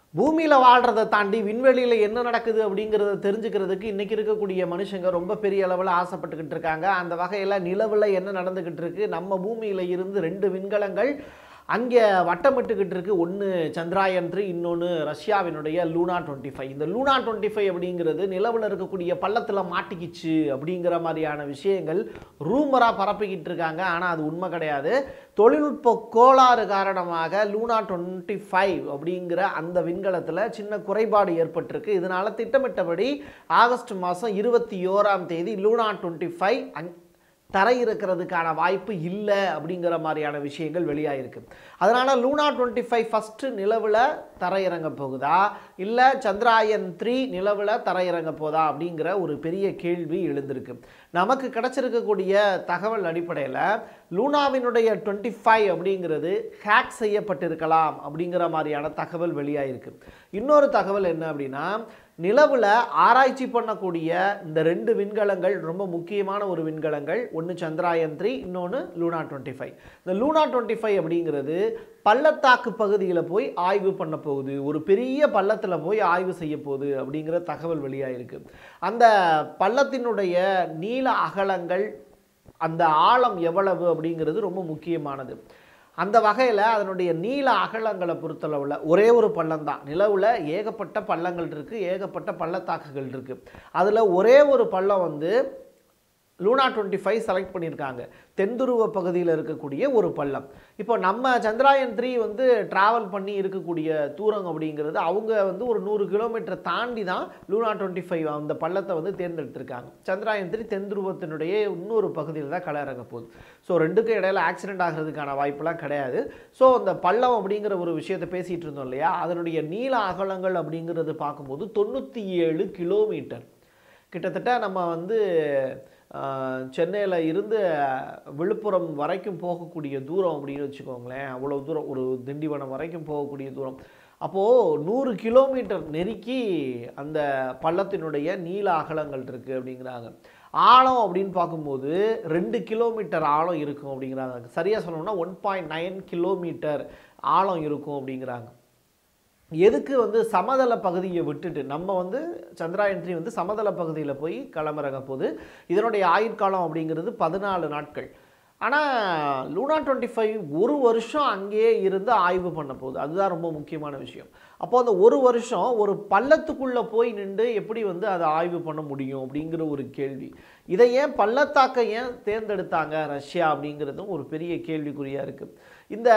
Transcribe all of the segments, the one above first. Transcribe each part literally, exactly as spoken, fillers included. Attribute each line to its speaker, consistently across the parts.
Speaker 1: பூமியில வாழ்றதை தாண்டி விண்வெளியில என்ன நடக்குது அப்படிங்கறத தெரிஞ்சுக்கிறதுக்கு இன்னைக்கு இருக்கக்கூடிய மனுஷங்க ரொம்ப பெரிய அளவுல ஆசைப்பட்டுக்கிட்டு இருக்காங்க. அந்த வகையில நிலவுல என்ன நடந்துகிட்டு இருக்கு, நம்ம பூமியில இருந்து ரெண்டு விண்கலங்கள் அங்கே வட்டமிட்டுக்கிட்டு இருக்கு. ஒன்று சந்திராயன் த்ரீ, இன்னொன்று ரஷ்யாவினுடைய லூனா டுவெண்ட்டி ஃபைவ். இந்த லூனா டுவெண்ட்டி ஃபைவ் அப்படிங்கிறது நிலவில் இருக்கக்கூடிய பள்ளத்தில் மாட்டிக்கிச்சு அப்படிங்கிற மாதிரியான விஷயங்கள் ரூமராக பரப்பிக்கிட்டு இருக்காங்க. ஆனால் அது உண்மை கிடையாது. தொழில்நுட்ப கோளாறு காரணமாக லூனா டுவெண்ட்டி ஃபைவ் அப்படிங்கிற அந்த விண்கலத்தில் சின்ன குறைபாடு ஏற்பட்டிருக்கு. இதனால் திட்டமிட்டபடி ஆகஸ்ட் மாதம் இருபத்தி ஓராம் தேதி லூனா டுவெண்ட்டி ஃபைவ் அங் தரை இருக்கிறதுக்கான வாய்ப்பு இல்லை அப்படிங்கிற மாதிரியான விஷயங்கள் வெளியாகிருக்கு. அதனால் லூனா டுவெண்ட்டி ஃபைவ் ஃபஸ்ட்டு நிலவில் தரையிறங்க போகுதா, இல்லை சந்திராயன் த்ரீ நிலவில் தரையிறங்க போதா அப்படிங்கிற ஒரு பெரிய கேள்வி எழுந்திருக்கு. நமக்கு கிடச்சிருக்கக்கூடிய தகவல் அடிப்படையில் லூனாவினுடைய டுவெண்ட்டி ஃபைவ் அப்படிங்கிறது ஹேக் செய்யப்பட்டிருக்கலாம் அப்படிங்கிற மாதிரியான தகவல் வெளியாகிருக்கு. இன்னொரு தகவல் என்ன அப்படின்னா, நிலவில் ஆராய்ச்சி பண்ணக்கூடிய இந்த ரெண்டு விண்கலங்கள் ரொம்ப முக்கியமான ஒரு விண்கலங்கள். ஒன்று சந்திராயன் த்ரீ, இன்னொன்று லூனா டுவெண்ட்டி ஃபைவ். இந்த லூனா டுவெண்ட்டி ஃபைவ் அப்படிங்கிறது பள்ளத்தாக்கு பகுதியில் போய் ஆய்வு பண்ண போகுது, ஒரு பெரிய பள்ளத்தில் போய் ஆய்வு செய்ய போகுது அப்படிங்கிற தகவல் வெளியாகிருக்கு. அந்த பள்ளத்தினுடைய நீள அகலங்கள், அந்த ஆழம் எவ்வளவு அப்படிங்கிறது ரொம்ப முக்கியமானது. அந்த வகையில் அதனுடைய நீள அகலங்களை பொறுத்தளவில் ஒரே ஒரு பள்ளம் தான். நிலவில் ஏகப்பட்ட பள்ளங்கள் இருக்குது, ஏகப்பட்ட பள்ளத்தாக்குகள் இருக்குது. அதில் ஒரே ஒரு பள்ளம் வந்து லூனா டுவெண்ட்டி ஃபைவ் செலக்ட் பண்ணியிருக்காங்க, தென்துருவ பகுதியில் இருக்கக்கூடிய ஒரு பள்ளம். இப்போ நம்ம சந்திராயன் த்ரீ வந்து ட்ராவல் பண்ணி இருக்கக்கூடிய தூரம் அப்படிங்கிறது அவங்க வந்து ஒரு நூறு கிலோமீட்டர் தாண்டி தான் லூனா டுவெண்ட்டி ஃபைவ் அந்த பள்ளத்தை வந்து தேர்ந்தெடுத்திருக்காங்க. சந்திராயன் த்ரீ தென்துருவத்தினுடைய இன்னொரு பகுதியில் தான் களை இறங்க போகுது. ஸோ ரெண்டுக்கும் இடையில ஆக்சிடென்ட் ஆகிறதுக்கான வாய்ப்பெல்லாம் கிடையாது. ஸோ அந்த பள்ளம் அப்படிங்கிற ஒரு விஷயத்தை பேசிகிட்டு இருந்தோம் இல்லையா, அதனுடைய நீள அகலங்கள் அப்படிங்கிறது பார்க்கும்போது தொண்ணூற்றி ஏழு கிலோமீட்டர். கிட்டத்தட்ட நம்ம வந்து சென்னையில் இருந்து விழுப்புரம் வரைக்கும் போகக்கூடிய தூரம் அப்படின்னு வச்சுக்கோங்களேன். அவ்வளோ தூரம், ஒரு திண்டிவனம் வரைக்கும் போகக்கூடிய தூரம். அப்போது நூறு கிலோமீட்டர் நெருக்கி அந்த பள்ளத்தினுடைய நீள அகலங்கள் இருக்குது அப்படிங்கிறாங்க. ஆழம் அப்படின்னு பார்க்கும்போது ரெண்டு கிலோமீட்டர் ஆழம் இருக்கும் அப்படிங்கிறாங்க. சரியாக சொல்லணும்னா ஒன் பாயிண்ட் நைன் கிலோமீட்டர் ஆழம் இருக்கும் அப்படிங்கிறாங்க. எதுக்கு வந்து சமதள பகுதியை விட்டுட்டு நம்ம வந்து சந்திராயன் த்ரீ வந்து சமதள பகுதியில் போய் களமிறங்க போது இதனுடைய ஆயுட்காலம் அப்படிங்கிறது பதினாலு நாட்கள். ஆனால் லூனா டுவெண்ட்டி ஃபைவ் ஒரு வருஷம் அங்கேயே இருந்து ஆய்வு பண்ண போகுது. அதுதான் ரொம்ப முக்கியமான விஷயம். அப்போது அந்த ஒரு வருஷம் ஒரு பள்ளத்துக்குள்ளே போய் நின்று எப்படி வந்து அதை ஆய்வு பண்ண முடியும் அப்படிங்கிற ஒரு கேள்வி. இதை ஏன் பள்ளத்தாக்கை ஏன் தேர்ந்தெடுத்தாங்க ரஷ்யா அப்படிங்கிறதும் ஒரு பெரிய கேள்விக்குறியாக இருக்குது. இந்த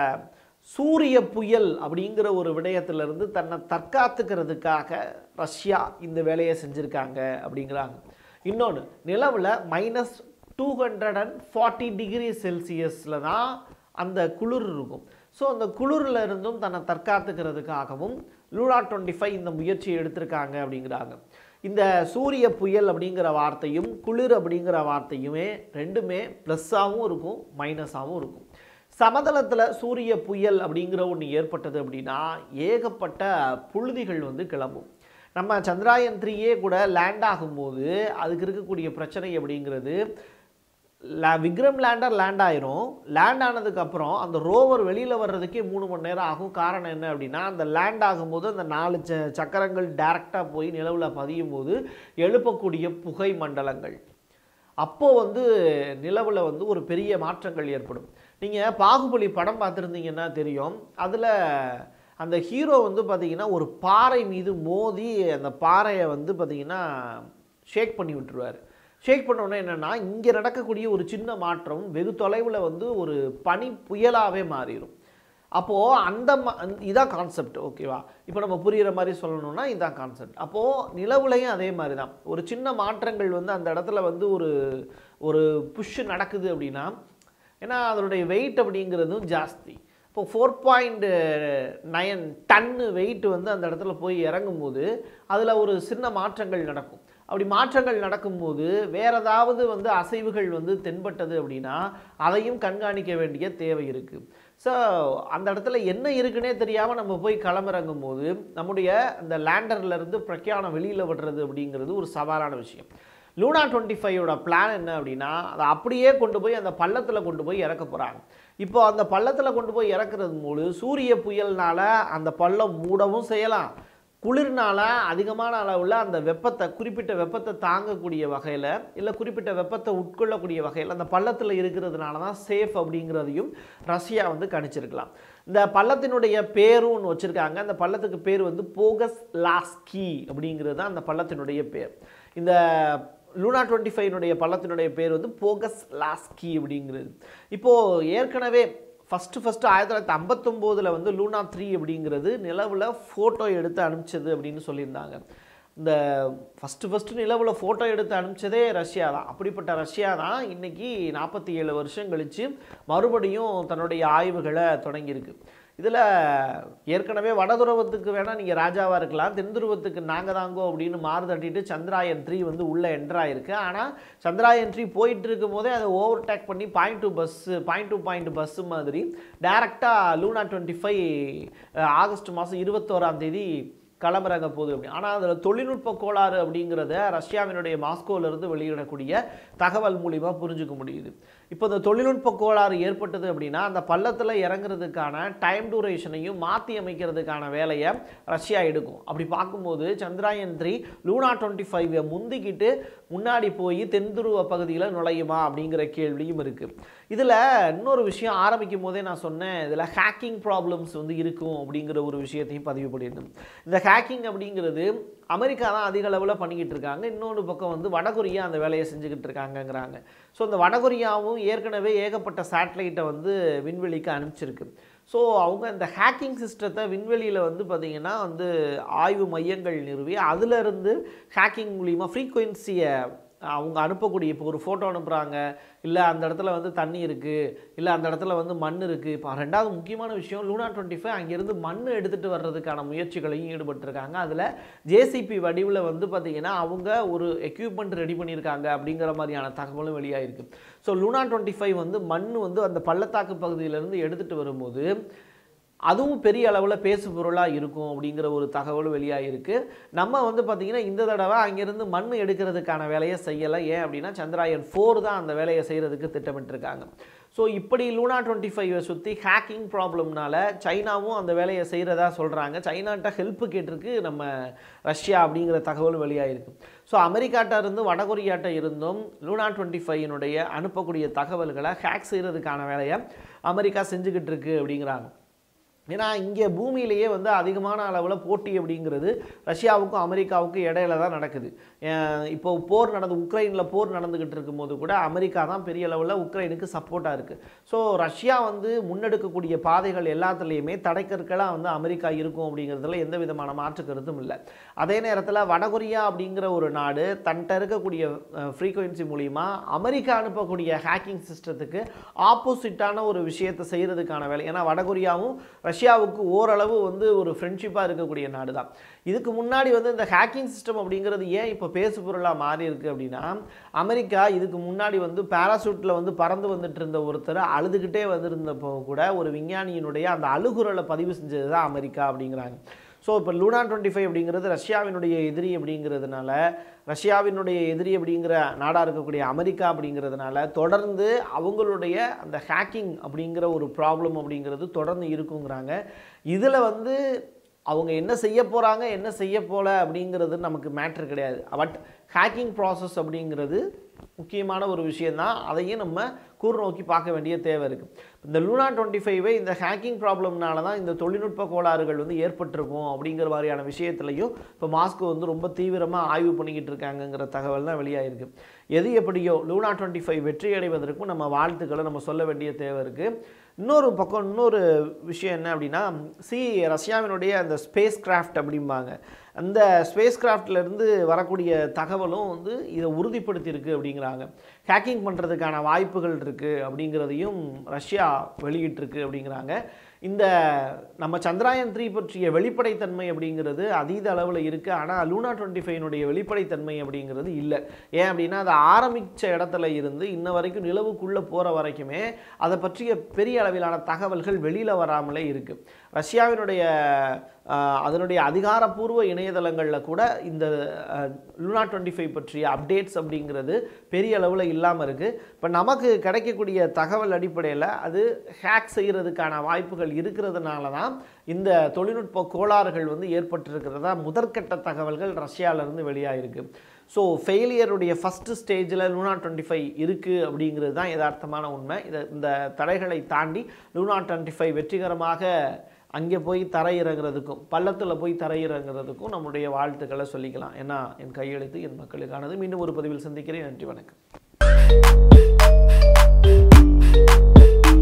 Speaker 1: சூரிய புயல் அப்படிங்கிற ஒரு விடயத்திலிருந்து தன்னை தற்காத்துக்கிறதுக்காக ரஷ்யா இந்த வேலையை செஞ்சுருக்காங்க அப்படிங்கிறாங்க. இன்னொன்று, நிலவில் minus two hundred and forty degree செல்சியஸில் தான் அந்த குளிர் இருக்கும். ஸோ அந்த குளிரில் இருந்தும் தன்னை தற்காத்துக்கிறதுக்காகவும் லூனா டுவெண்ட்டி ஃபைவ் இந்த முயற்சியை எடுத்திருக்காங்க அப்படிங்கிறாங்க. இந்த சூரிய புயல் அப்படிங்கிற வார்த்தையும் குளிர் அப்படிங்கிற வார்த்தையுமே ரெண்டுமே ப்ளஸ்ஸாகவும் இருக்கும், மைனஸாகவும் இருக்கும். சமதளத்தில் சூரிய புயல் அப்படிங்கிற ஒன்று ஏற்பட்டது அப்படின்னா ஏகப்பட்ட புழுதிகள் வந்து கிளம்பும். நம்ம சந்திராயன் த்ரீயே கூட லேண்ட் ஆகும்போது அதுக்கு இருக்கக்கூடிய பிரச்சனை அப்படிங்கிறது, விக்ரம்லாண்டர் லேண்ட் ஆயிரும். லேண்ட் ஆனதுக்கப்புறம் அந்த ரோவர் வெளியில் வர்றதுக்கே மூணு மணி நேரம் ஆகும். காரணம் என்ன அப்படின்னா, அந்த லேண்ட் ஆகும்போது அந்த நாலு ச சக்கரங்கள் டைரெக்டாக போய் நிலவில் பதியும் போது எழுப்பக்கூடிய புகை மண்டலங்கள், அப்போது வந்து நிலவில் வந்து ஒரு பெரிய மாற்றங்கள் ஏற்படும். நீங்கள் பாகுபலி படம் பார்த்துருந்தீங்கன்னா தெரியும். அதில் அந்த ஹீரோ வந்து பார்த்திங்கன்னா ஒரு பாறை மீது மோதி அந்த பாறையை வந்து பார்த்திங்கன்னா ஷேக் பண்ணி விட்டுருவார். ஷேக் பண்ணோன்னே என்னென்னா, இங்கே நடக்கக்கூடிய ஒரு சின்ன மாற்றம் வெகு தொலைவில் வந்து ஒரு பனி புயலாகவே மாறிடும். அப்போது அந்த இதான் கான்செப்ட். ஓகேவா? இப்போ நம்ம புரிகிற மாதிரி சொல்லணும்னா இதான் கான்செப்ட். அப்போது நிலவுலையும் அதே மாதிரி தான் ஒரு சின்ன மாற்றங்கள் வந்து அந்த இடத்துல வந்து ஒரு ஒரு புஷ் நடக்குது அப்படின்னா, ஏன்னா அதனுடைய வெயிட் அப்படிங்கிறதும் ஜாஸ்தி. இப்போ four point nine ton weight வந்து அந்த இடத்துல போய் இறங்கும்போது அதில் ஒரு சின்ன மாற்றங்கள் நடக்கும். அப்படி மாற்றங்கள் நடக்கும்போது வேறு ஏதாவது வந்து அசைவுகள் வந்து தென்பட்டது அப்படின்னா அதையும் கண்காணிக்க வேண்டிய தேவை இருக்குது. ஸோ அந்த இடத்துல என்ன இருக்குன்னே தெரியாமல் நம்ம போய் களமிறங்கும் போது நம்முடைய அந்த லேண்டர்லேருந்து பிரக்யானம் வெளியில் விடுறது அப்படிங்கிறது ஒரு சவாலான விஷயம். லூனா டுவெண்ட்டி ஃபைவோட பிளான் என்ன அப்படின்னா, அதை அப்படியே கொண்டு போய் அந்த பள்ளத்தில் கொண்டு போய் இறக்க போகிறாங்க. இப்போ அந்த பள்ளத்தில் கொண்டு போய் இறக்குறது மூலம் சூரிய புயல்னால அந்த பள்ளம் மூடவும் செய்யலாம், குளிர்னால அதிகமான அளவில் அந்த வெப்பத்தை குறிப்பிட்ட வெப்பத்தை தாங்கக்கூடிய வகையில் இல்லை குறிப்பிட்ட வெப்பத்தை உட்கொள்ளக்கூடிய வகையில் அந்த பள்ளத்தில் இருக்கிறதுனால தான் சேஃப் அப்படிங்கிறதையும் ரஷ்யா வந்து கணிச்சிருக்கலாம். இந்த பள்ளத்தினுடைய பேரும் ஒன்று வச்சுருக்காங்க. அந்த பள்ளத்துக்கு பேர் வந்து போகஸ் லாஸ்கி அப்படிங்கிறது தான் அந்த பள்ளத்தினுடைய பேர். இந்த லூனா டுவெண்ட்டி ஃபைவ்னுடைய பள்ளத்தினுடைய பேர் வந்து போகஸ் லாஸ்கி அப்படிங்கிறது. இப்போது ஏற்கனவே ஃபஸ்ட்டு ஃபஸ்ட்டு ஆயிரத்தி தொள்ளாயிரத்தி ஐம்பத்தொம்போதில் வந்து லூனா த்ரீ அப்படிங்கிறது நிலவில் ஃபோட்டோ எடுத்து அனுப்பிச்சது அப்படின்னு சொல்லியிருந்தாங்க. இந்த ஃபஸ்ட்டு ஃபஸ்ட்டு நிலவில் ஃபோட்டோ எடுத்து அனுப்பிச்சதே ரஷ்யா தான். அப்படிப்பட்ட ரஷ்யா தான் இன்றைக்கி நாற்பத்தி ஏழு வருஷம் கழித்து மறுபடியும் தன்னுடைய ஆய்வுகளை தொடங்கியிருக்கு. இதில் ஏற்கனவே வடதுருவத்துக்கு வேணால் நீங்கள் ராஜாவாக இருக்கலாம், தென்துருவத்துக்கு நாங்கள் தாங்கோ அப்படின்னு மாறு தட்டிட்டு சந்திராயன் த்ரீ வந்து உள்ளே என்ட்ராயிருக்கு. ஆனால் சந்திராயன் த்ரீ போயிட்டு இருக்கும் போதே அதை ஓவர்டேக் பண்ணி point two plus point two point plus மாதிரி டேரெக்டாக லூனா டுவெண்ட்டி ஃபைவ் ஆகஸ்ட் மாதம் இருபத்தோராம் தேதி களமிறங்க போகுது அப்படி. ஆனால் அதில் தொழில்நுட்ப கோளாறு அப்படிங்கிறத ரஷ்யாவினுடைய மாஸ்கோவிலிருந்து வெளியிடக்கூடிய தகவல் மூலிமா புரிஞ்சுக்க முடியுது. இப்போ இந்த தொழில்நுட்ப கோளாறு ஏற்பட்டது அப்படின்னா அந்த பள்ளத்தில் இறங்குறதுக்கான டைம் டூரேஷனையும் மாற்றி அமைக்கிறதுக்கான வேலையை ரஷ்யா எடுக்கும். அப்படி பார்க்கும்போது Chandrayaan three Luna twenty five முந்திக்கிட்டு முன்னாடி போய் தென்துருவ பகுதியில் நுழையுமா அப்படிங்கிற கேள்வியும் இருக்குது. இதில் இன்னொரு விஷயம் ஆரம்பிக்கும் போதே நான் சொன்னேன், இதில் ஹேக்கிங் ப்ராப்ளம்ஸ் வந்து இருக்கும் அப்படிங்கிற ஒரு விஷயத்தையும் பதிவு பண்ணியிருந்தோம். இந்த ஹேக்கிங் அப்படிங்கிறது அமெரிக்கா தான் அதிக அளவில் பண்ணிக்கிட்டு இருக்காங்க. இன்னொரு பக்கம் வந்து வடகொரியா அந்த வேலையை செஞ்சுக்கிட்டு இருக்காங்கங்கிறாங்க. ஸோ இந்த வடகொரியாவும் ஏற்கனவே ஏகப்பட்ட சேட்டலைட்டை வந்து விண்வெளிக்கு அனுப்பிச்சிருக்கு. ஸோ அவங்க இந்த ஹேக்கிங் சிஸ்டத்தை விண்வெளியில் வந்து பார்த்திங்கன்னா வந்து ஆய்வு மையங்கள் நிறுவி அதிலிருந்து ஹேக்கிங் மூலிமா ஃப்ரீக்வன்சியை அவங்க அனுப்பக்கூடிய, இப்போ ஒரு ஃபோட்டோ அனுப்புகிறாங்க, இல்லை அந்த இடத்துல வந்து தண்ணி இருக்குது, இல்லை அந்த இடத்துல வந்து மண் இருக்குது. இப்போ ரெண்டாவது முக்கியமான விஷயம், லூனா டுவெண்ட்டி ஃபைவ் அங்கேருந்து மண் எடுத்துகிட்டு வர்றதுக்கான முயற்சிகளையும் ஈடுபட்டிருக்காங்க. அதில் ஜேசிபி வடிவில் வந்து பார்த்திங்கன்னா அவங்க ஒரு எக்யூப்மெண்ட் ரெடி பண்ணியிருக்காங்க அப்படிங்கிற மாதிரியான தகவலும் வெளியாகிருக்கு. ஸோ லூனா டுவெண்ட்டி ஃபைவ் வந்து மண் வந்து அந்த பள்ளத்தாக்கு பகுதியிலேருந்து எடுத்துகிட்டு வரும்போது அதுவும் பெரிய அளவில் பேசு பொருளாக இருக்கும் அப்படிங்கிற ஒரு தகவல் வெளியாகிருக்கு. நம்ம வந்து பார்த்திங்கன்னா இந்த தடவை அங்கேருந்து மண் எடுக்கிறதுக்கான வேலையை செய்யலை. ஏன் அப்படின்னா சந்திராயன் ஃபோர் தான் அந்த வேலையை செய்கிறதுக்கு திட்டமிட்டிருக்காங்க. ஸோ இப்படி லூனா டுவெண்ட்டி ஃபைவை சுற்றி ஹேக்கிங் ப்ராப்ளம்னால சைனாவும் அந்த வேலையை செய்கிறதா சொல்கிறாங்க. சைனாட்ட ஹெல்ப்பு கேட்டிருக்கு நம்ம ரஷ்யா அப்படிங்கிற தகவல் வெளியாகிருக்கு. ஸோ அமெரிக்காட்ட இருந்து வடகொரியாட்ட இருந்தும் லூனா டுவெண்ட்டி ஃபைவினுடைய அனுப்பக்கூடிய தகவல்களை ஹேக் செய்கிறதுக்கான வேலையை அமெரிக்கா செஞ்சுக்கிட்டு இருக்கு அப்படிங்கிறாங்க. ஏன்னா இங்கே பூமியிலேயே வந்து அதிகமான அளவில் போட்டி அப்படிங்கிறது ரஷ்யாவுக்கும் அமெரிக்காவுக்கும் இடையில தான் நடக்குது. இப்போ போர் நடந்து உக்ரைனில் போர் நடந்துக்கிட்டு இருக்கும்போது கூட அமெரிக்கா தான் பெரிய அளவில் உக்ரைனுக்கு சப்போர்ட்டாக இருக்குது. ஸோ ரஷ்யா வந்து முன்னெடுக்கக்கூடிய பாதைகள் எல்லாத்துலேயுமே தடைக்கற்களாக வந்து அமெரிக்கா இருக்கும் அப்படிங்கிறதுல எந்த விதமான மாற்று கருத்தும் இல்லை. அதே நேரத்தில் வடகொரியா அப்படிங்கிற ஒரு நாடு தன்கிட்ட இருக்கக்கூடிய ஃப்ரீக்வன்சி மூலிமா அமெரிக்கா அனுப்பக்கூடிய ஹேக்கிங் சிஸ்டத்துக்கு ஆப்போசிட்டான ஒரு விஷயத்தை செய்கிறதுக்கான வேலை. ஏன்னா வடகொரியாவும் ரஷ்யாவுக்கு ஓரளவு வந்து ஒரு ஃப்ரெண்ட்ஷிப்பாக இருக்கக்கூடிய நாடு தான். இதுக்கு முன்னாடி வந்து இந்த ஹேக்கிங் சிஸ்டம் அப்படிங்கிறது ஏன் இப்போ பேசு பொருளாக மாறி இருக்குது அப்படின்னா, அமெரிக்கா இதுக்கு முன்னாடி வந்து பேராசூட்டில் வந்து பறந்து வந்துட்டு இருந்த ஒருத்தர் அழுதுகிட்டே வந்திருந்தப்போ கூட ஒரு விஞ்ஞானியினுடைய அந்த அழுகுரலை பதிவு செஞ்சது தான் அமெரிக்கா அப்படிங்கிறாங்க. ஸோ இப்போ லூனா டுவெண்ட்டி ஃபைவ் அப்படிங்கிறது ரஷ்யாவினுடைய எதிரி அப்படிங்கிறதுனால, ரஷ்யாவினுடைய எதிரி அப்படிங்கிற நாடாக இருக்கக்கூடிய அமெரிக்கா அப்படிங்கிறதுனால தொடர்ந்து அவங்களுடைய அந்த ஹேக்கிங் அப்படிங்கிற ஒரு ப்ராப்ளம் அப்படிங்கிறது தொடர்ந்து இருக்குங்கிறாங்க. இதில் வந்து அவங்க என்ன செய்ய போகிறாங்க என்ன செய்ய போல அப்படிங்கிறது நமக்கு மேட்ரு கிடையாது. பட் ஹேக்கிங் ப்ராசஸ் அப்படிங்கிறது முக்கியமான ஒரு விஷயந்தான். அதையும் நம்ம கூர் நோக்கி பார்க்க வேண்டிய தேவை இருக்குது. இந்த லூனா டுவெண்ட்டி ஃபைவை இந்த ஹேக்கிங் ப்ராப்ளம்னால தான் இந்த தொழில்நுட்ப கோளாறுகள் வந்து ஏற்பட்டிருக்கும் அப்படிங்கிற மாதிரியான விஷயத்துலையும் இப்போ மாஸ்கோ வந்து ரொம்ப தீவிரமாக ஆய்வு பண்ணிக்கிட்டு இருக்காங்கங்கிற தகவல் தான் வெளியாகிருக்கு. எது எப்படியோ லூனா டுவெண்ட்டி ஃபைவ் வெற்றி அடைவதற்கும் நம்ம வாழ்த்துக்களை நம்ம சொல்ல வேண்டிய தேவை இருக்குது. இன்னொரு பக்கம் இன்னொரு விஷயம் என்ன அப்படின்னா, சி ரஷ்யாவினுடைய அந்த ஸ்பேஸ் கிராஃப்ட் அப்படிம்பாங்க, அந்த ஸ்பேஸ் கிராஃப்ட்லேருந்து வரக்கூடிய தகவலும் வந்து இதை உறுதிப்படுத்தியிருக்கு அப்படிங்கிறாங்க. ஹேக்கிங் பண்ணுறதுக்கான வாய்ப்புகள் இருக்குது அப்படிங்கிறதையும் ரஷ்யா வெளியிட்டிருக்கு அப்படிங்கிறாங்க. இந்த நம்ம சந்திராயன் த்ரீ பற்றிய வெளிப்படைத்தன்மை அப்படிங்கிறது அதீத அளவில் இருக்குது. ஆனால் லூனா டுவெண்ட்டி ஃபைவனுடைய வெளிப்படைத்தன்மை அப்படிங்கிறது இல்லை. ஏன் அப்படின்னா அது ஆரம்பித்த இடத்துல இருந்து இன்ன வரைக்கும் நிலவுக்குள்ளே போகிற வரைக்குமே அதை பற்றிய பெரிய அளவிலான தகவல்கள் வெளியில் வராமலே இருக்குது. ரஷ்யாவினுடைய அதனுடைய அதிகாரப்பூர்வ இணையதளங்களில் கூட இந்த லூனா டுவெண்ட்டி ஃபைவ் பற்றிய அப்டேட்ஸ் அப்படிங்கிறது பெரிய அளவில் இல்லாமல் இருக்குது. இப்போ நமக்கு கிடைக்கக்கூடிய தகவல் அடிப்படையில் அது ஹேக் செய்கிறதுக்கான வாய்ப்புகள் இருக்கிறதுனால தான் இந்த தொழில்நுட்ப கோளாறுகள் வந்து ஏற்பட்டிருக்கிறதா முதற்கட்ட தகவல்கள் ரஷ்யாவிலேருந்து வெளியாகிருக்கு. ஸோ ஃபெயிலியருடைய ஃபஸ்ட்டு ஸ்டேஜில் லூனா டுவெண்ட்டி ஃபைவ் இருக்குது அப்படிங்கிறது தான் யதார்த்தமான உண்மை. இதை இந்த தடைகளை தாண்டி லூனா டுவெண்ட்டி ஃபைவ் வெற்றிகரமாக அங்கே போய் தரையிறங்கிறதுக்கும் பள்ளத்தில் போய் தரையிறங்கிறதுக்கும் நம்முடைய வாழ்த்துக்களை சொல்லிக்கலாம். ஏன்னா என் கையெழுத்து என் மக்களுக்கானது. மீண்டும் ஒரு பதிவில் சந்திக்கிறேன். நன்றி, வணக்கம்.